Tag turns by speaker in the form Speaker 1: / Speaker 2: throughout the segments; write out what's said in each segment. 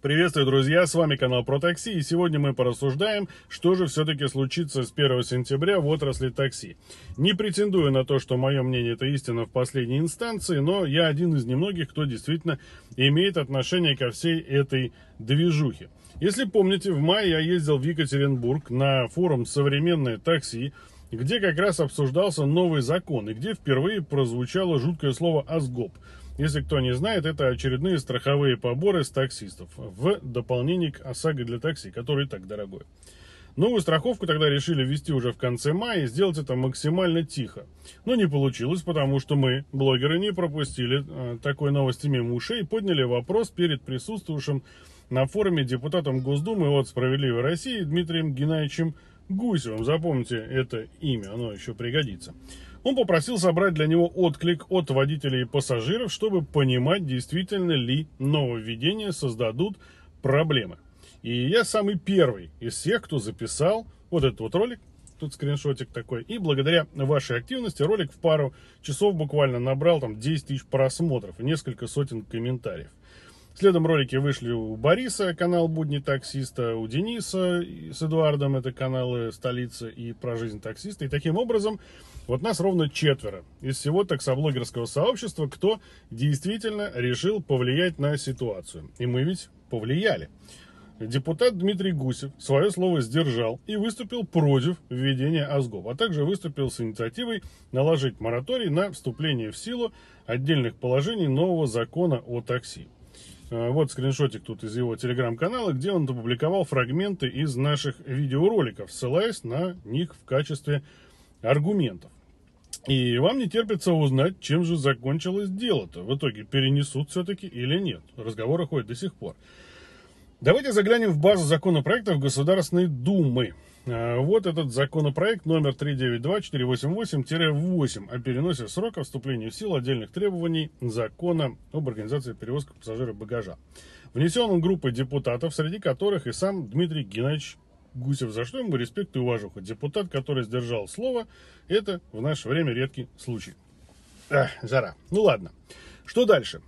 Speaker 1: Приветствую, друзья, с вами канал Про Такси, и сегодня мы порассуждаем, что же все-таки случится с 1 сентября в отрасли такси. Не претендую на то, что мое мнение это истина в последней инстанции, но я один из немногих, кто действительно имеет отношение ко всей этой движухе. Если помните, в мае я ездил в Екатеринбург на форум «Современное такси», где как раз обсуждался новый закон, и где впервые прозвучало жуткое слово «Асгоп». Если кто не знает, это очередные страховые поборы с таксистов, в дополнение к ОСАГО для такси, который и так дорогой. Новую страховку тогда решили ввести уже в конце мая и сделать это максимально тихо. Но не получилось, потому что мы, блогеры, не пропустили такой новости мимо ушей и подняли вопрос перед присутствующим на форуме депутатом Госдумы от «Справедливой России» Дмитрием Геннадьевичем Гусевым. Запомните это имя, оно еще пригодится. Он попросил собрать для него отклик от водителей и пассажиров, чтобы понимать, действительно ли нововведения создадут проблемы. И я самый первый из всех, кто записал вот этот вот ролик, тут скриншотик такой, и благодаря вашей активности ролик в пару часов буквально набрал там 10 тысяч просмотров и несколько сотен комментариев. Следом ролики вышли у Бориса, канал «Будни таксиста», у Дениса с Эдуардом, это каналы «Столица» и «Про жизнь таксиста». И таким образом вот нас ровно 4 из всего таксоблогерского сообщества, кто действительно решил повлиять на ситуацию. И мы ведь повлияли. Депутат Дмитрий Гусев свое слово сдержал и выступил против введения АСГОП, а также выступил с инициативой наложить мораторий на вступление в силу отдельных положений нового закона о такси. Вот скриншотик тут из его телеграм-канала, где он опубликовал фрагменты из наших видеороликов, ссылаясь на них в качестве аргументов. И вам не терпится узнать, чем же закончилось дело-то. В итоге перенесут все-таки или нет. Разговоры ходят до сих пор. Давайте заглянем в базу законопроектов Государственной Думы. Вот этот законопроект номер 392-488-8 о переносе срока вступления в силу отдельных требований закона об организации перевозки пассажиров и багажа. Внесен он группой депутатов, среди которых и сам Дмитрий Геннадьевич Гусев, за что ему респект и уважуха. Депутат, который сдержал слово, это в наше время редкий случай. Жара. Ну ладно. Что дальше?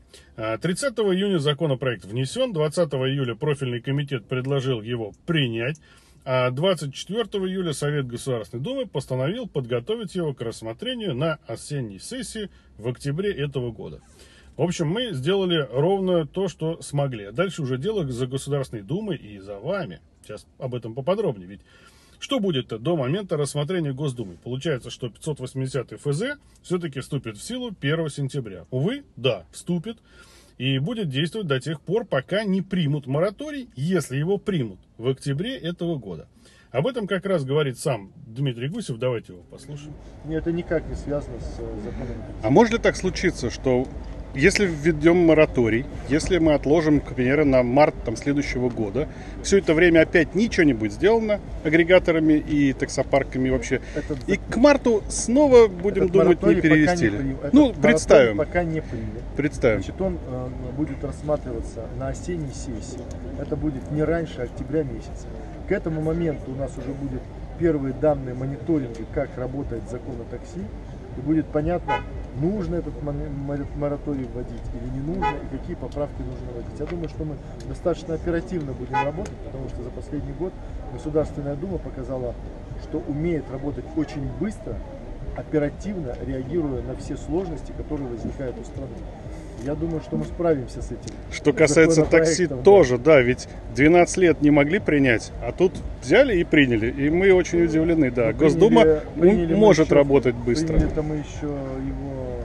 Speaker 1: 30 июня законопроект внесен, 20 июля профильный комитет предложил его принять, а 24 июля Совет Государственной Думы постановил подготовить его к рассмотрению на осенней сессии в октябре этого года. В общем, мы сделали ровно то, что смогли. А дальше уже дело за Государственной Думой и за вами. Сейчас об этом поподробнее. Ведь что будет-то до момента рассмотрения Госдумы? Получается, что 580 ФЗ все-таки вступит в силу 1 сентября. Увы, да, вступит. И будет действовать до тех пор, пока не примут мораторий, если его примут в октябре этого года. Об этом как раз говорит сам Дмитрий Гусев. Давайте его послушаем.
Speaker 2: Нет, это никак не связано с законом.
Speaker 1: А может ли так случиться, что если введем мораторий, если мы отложим, к примеру, на март следующего года, все это время опять ничего не будет сделано агрегаторами и таксопарками вообще, и к марту снова будем думать, не перевести ли? Ну, представим.
Speaker 2: Пока не принят.
Speaker 1: Представим.
Speaker 2: Значит, он будет рассматриваться на осенней сессии. Это будет не раньше октября месяца. К этому моменту у нас уже будут первые данные мониторинга, как работает закон о такси, и будет понятно, нужно этот мораторий вводить или не нужно, и какие поправки нужно вводить. Я думаю, что мы достаточно оперативно будем работать, потому что за последний год Государственная Дума показала, что умеет работать очень быстро, оперативно реагируя на все сложности, которые возникают у страны. Я думаю, что мы справимся с этим.
Speaker 1: Что касается такси тоже, да, ведь 12 лет не могли принять, а тут взяли и приняли. И мы очень удивлены, да. Госдума может работать быстро.
Speaker 2: Приняли-то мы еще его...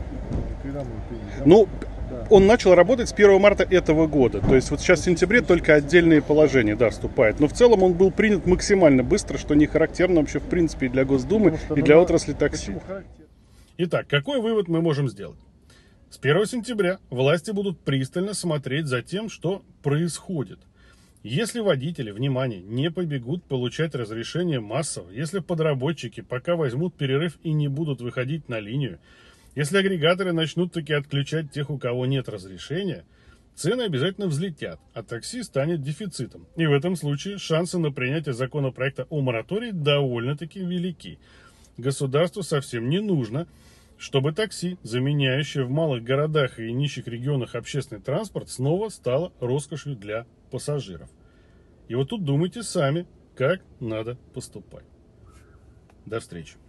Speaker 2: Когда мы приняли?
Speaker 1: Ну, да. Он начал работать с 1 марта этого года. То есть вот сейчас в сентябре только отдельные положения, да, вступают. Но в целом он был принят максимально быстро, что не характерно вообще в принципе и для Госдумы, и для отрасли такси. Итак, какой вывод мы можем сделать? С 1 сентября власти будут пристально смотреть за тем, что происходит. Если водители, внимание, не побегут получать разрешение массово, если подработчики пока возьмут перерыв и не будут выходить на линию, если агрегаторы начнут таки отключать тех, у кого нет разрешения, цены обязательно взлетят, а такси станет дефицитом. И в этом случае шансы на принятие законопроекта о моратории довольно-таки велики. Государству совсем не нужно, чтобы такси, заменяющее в малых городах и нищих регионах общественный транспорт, снова стало роскошью для пассажиров. И вот тут думайте сами, как надо поступать. До встречи.